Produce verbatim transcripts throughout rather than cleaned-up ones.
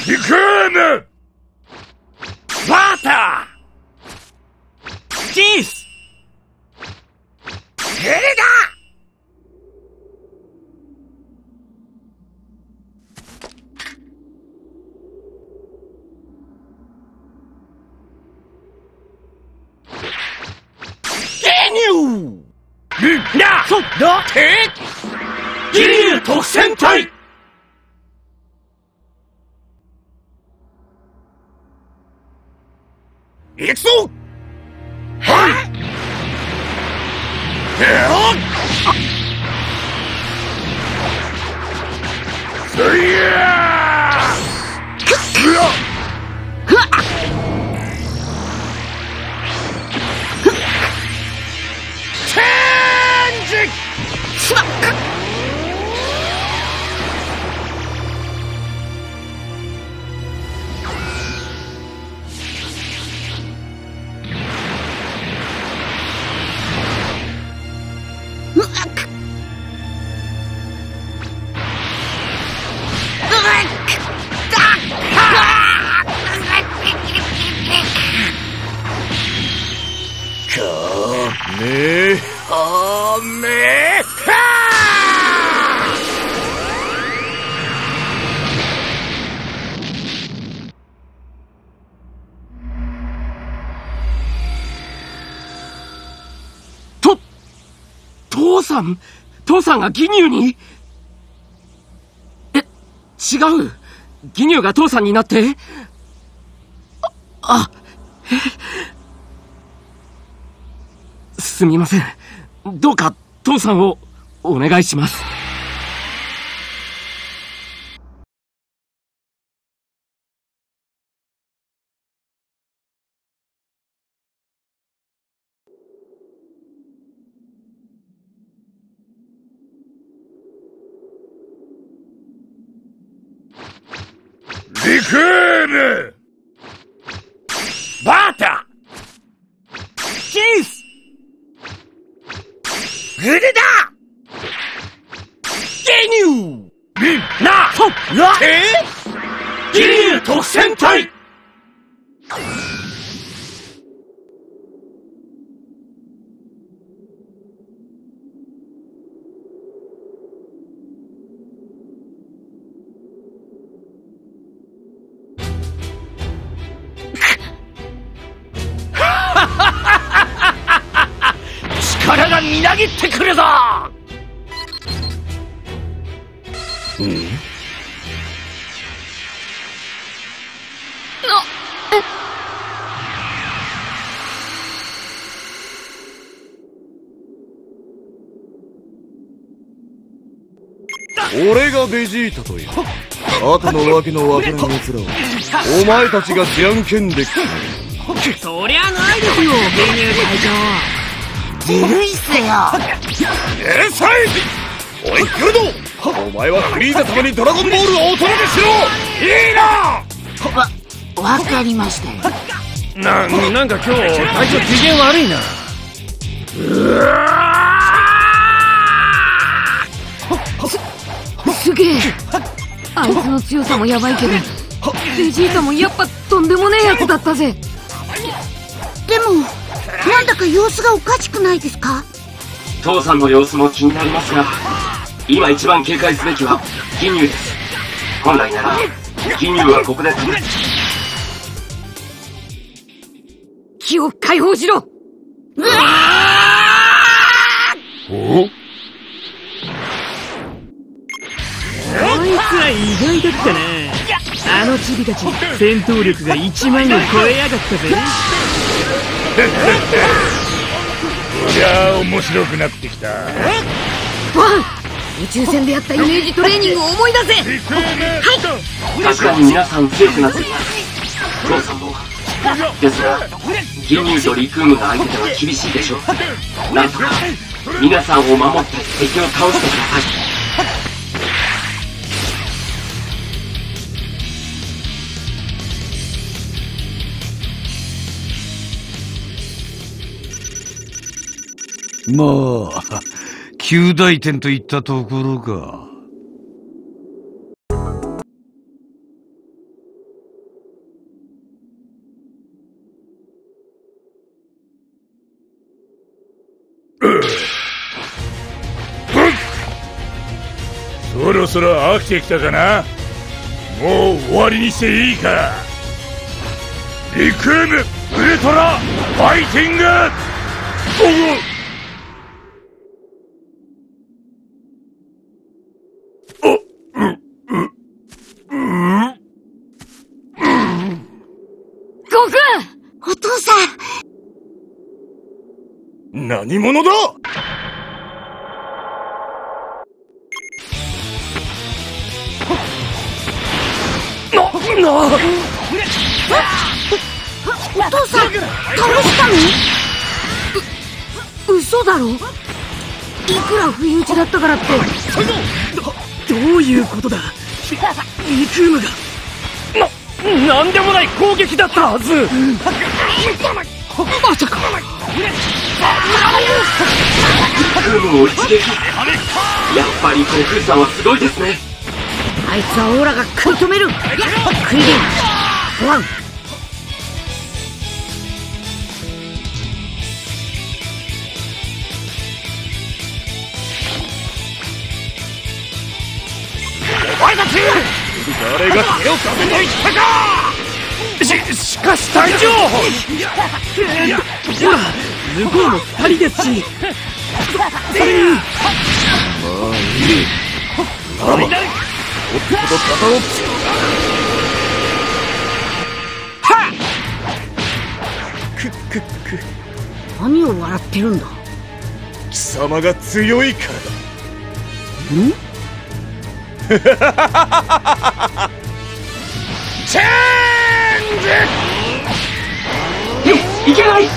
リクームバーターチースヘルダなそだてギリュウ特戦隊行くぞはいすいやーうわっめはめと父さん父さんがギニューにえ違うギニューが父さんになってああえすみません。どうか父さんをお願いします。リクームバータチースグルダゲニューみんなとてギリュウ特戦隊力がみなぎってくるぞ。うん俺がベジータという後のわけのわからん奴らをお前たちがじゃんけんで決める。 そりゃないですよ、ゲニュー隊長。ずるいっすよ。 うるさい。おいギルド、お前はフリーザ様にドラゴンボールをお届けしろ。いいな。 わ、わかりましたよ。 な、なんか今日隊長機嫌悪いな。うわす、すげえ。あいつの強さもやばいけど、ベジータもやっぱとんでもねえやつだったぜ。 でもなんだか様子がおかしくないですか？ 父さんの様子も気になりますが、今一番警戒すべきはギニューです。本来ならギニューはここで止め気を解放しろ。うわおあいつら意外だったな。あのチビたち戦闘力がいちまんを超えやがったぜ。 じゃあ面白くなってきた。 ワン、宇宙船でやったイメージトレーニングを思い出せ。はい確かに皆さん強くなっています。父さんもですが、ギニューとリクームが相手では厳しいでしょう。なんとか皆さんを守って敵を倒してください。 まあ及第点といったところか。 そろそろ飽きてきたかな。もう終わりにしていいか。リクームウルトラファイティング。 お父さん。何者だ。 な、なお父さん倒したの？う、嘘だろ？いくら不意打ちだったからって。 どういうことだ。リクームがな、なんでもない攻撃だったはず。 まさかリクームを一撃。やっぱり悟空さんはすごいですね。 あいつはオーラが食い止める。クリリンごわん。 お前たち誰が手をかけていったか。 し、しかし隊長。 ほら向こうも二人ですし。 まあいい。ならばとっとと片をつく。くくく何を笑ってるんだ。 貴様が強いからだ。 ん？ チェンジ。 え、いけない。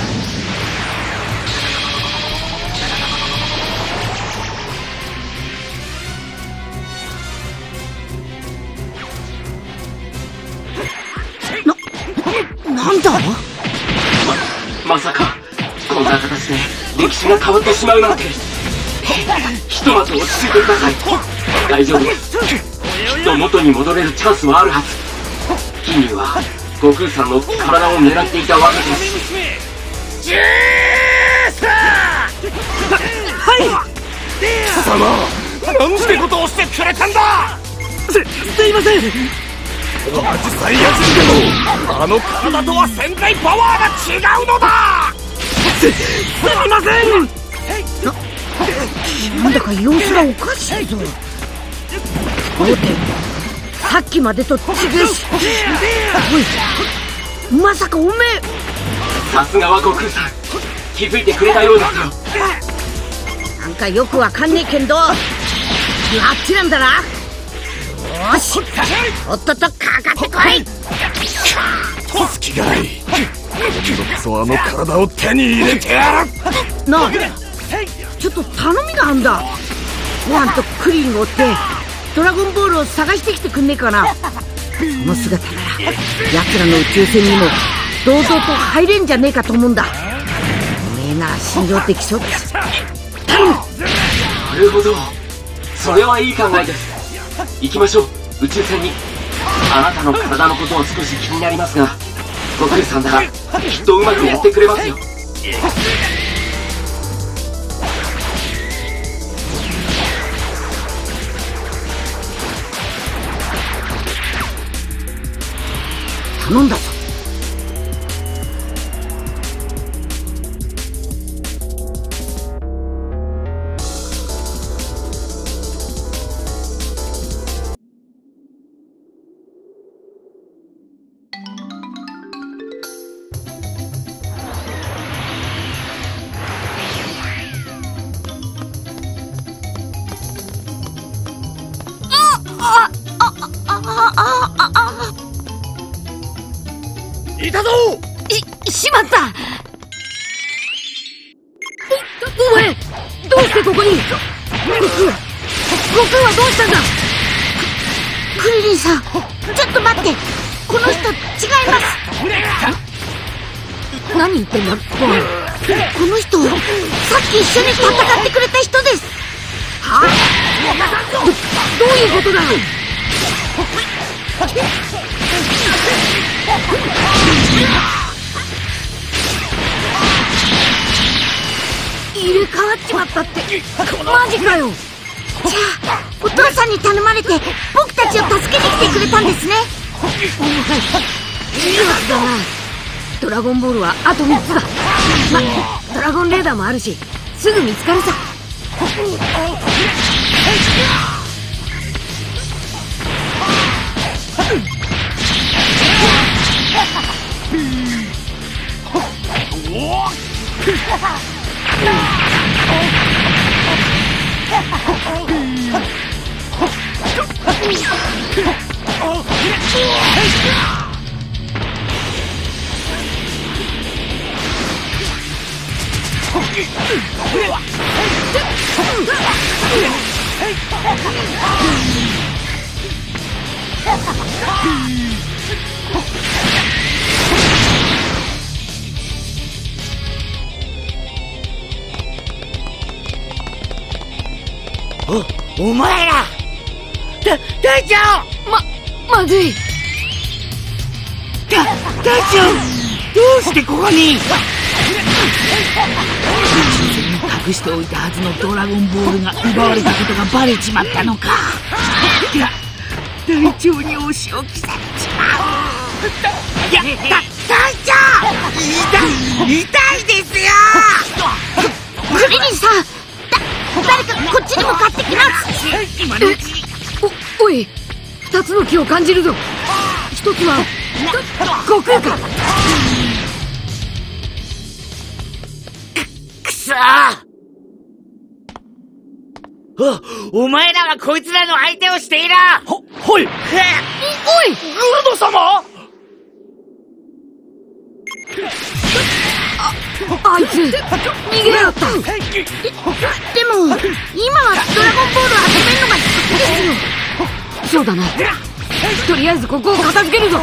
なんだ？ ま、まさかこんな形で歴史が変わってしまうなんて。ひとまず落ち着いてください。大丈夫です。きっと元に戻れるチャンスはあるはず。キニューは悟空さんの体を狙っていたわけです。 ジーサー。 はい。 貴様なんてことをしてくれたんだ。 す、すいません。 同じサイヤ人でもあの体とは潜在パワーが違うのだ。 す、すみません。 なんだか様子がおかしいぞ。ゴーテさっきまでと違うし。おい、まさかおめえ。 さすがは悟空さん、気づいてくれたようですよ。 なんかよくわかんねえけんど、あっちなんだな。よし、とっととかかってこい。 隙がない。今度こそあの体を手に入れてやる。 なあ、ちょっと頼みがあんだ。ご飯とクリリンを追ってドラゴンボールを探してきてくんねえかな。その姿なら奴らの宇宙船にも堂々と入れんじゃねえかと思うんだ。おめえなら信用できそうだし頼む。 なるほど、それはいい考えです。行きましょう、宇宙船に。あなたの体のことは少し気になりますが、悟空さんならきっとうまくやってくれますよ。 頼んだぞ。 いたぞ。 し、しまった。お前どうしてここに。悟空悟空はどうしたんだ。クリリンさん、ちょっと待って。この人違います。何言ってんだごめん。この人さっき一緒に戦ってくれた人です。はあ、ど, どういうことだ。入れ替わっちまったってマジかよ。じゃあお父さんに頼まれて僕たちを助けに来てくれたんですね。お前いいやつだな。ドラゴンボールはあとみっつだ。ま、ドラゴンレーダーもあるしすぐ見つかるさ。 お、お前らだ、隊長ま、まずい。 だ、隊長どうしてここに？隠しておいたはずのドラゴンボールが奪われたことがバレちまったのか。だ、隊長にお仕置きされちまう。いや、だ、隊長痛い、痛いですよ。 リリーさん、誰かこっちに向かってきます。 今のうちに。 お、おい、二つの木を感じるぞ。一つは悟空か。 く、くそー。お、お前らはこいつらの相手をしている。 は、はい。 おい、 グルド様。 あいつ逃げやがった。で、でも今はドラゴンボールを遊べんのがですよ。そうだな。とりあえずここを片付けるぞ。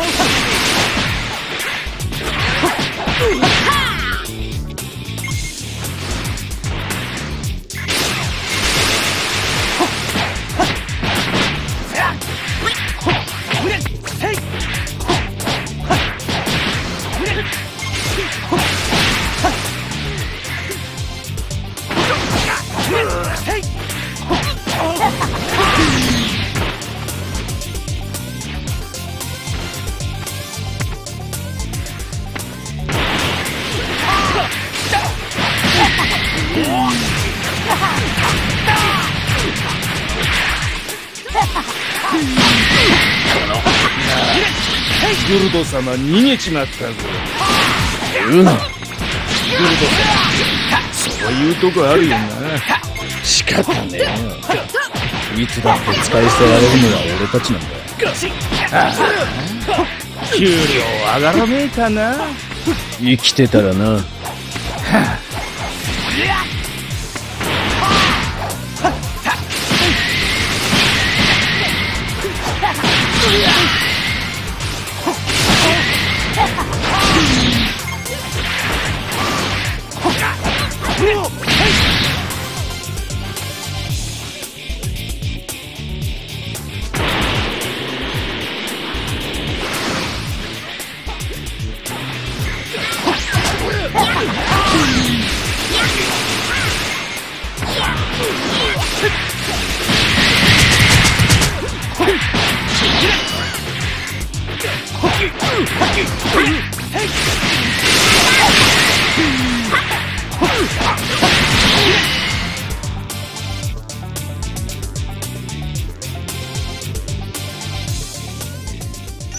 グルド様逃げちまったぞ。言うな。グルド様、そういうとこあるよな。仕方ねえよ。いつだって使い捨てられるのは俺たちなんだ。ああ、給料上がらねえかな。生きてたらな。はあ、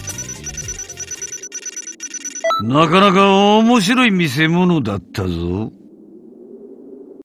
なかなか面白い見せ物だったぞ。